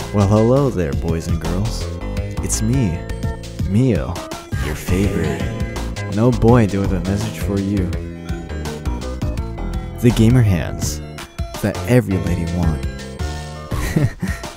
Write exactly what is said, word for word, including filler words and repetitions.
Well, hello there, boys and girls. It's me, Mio, your favorite. No boy doing a message for you. The gamer hands that every lady want.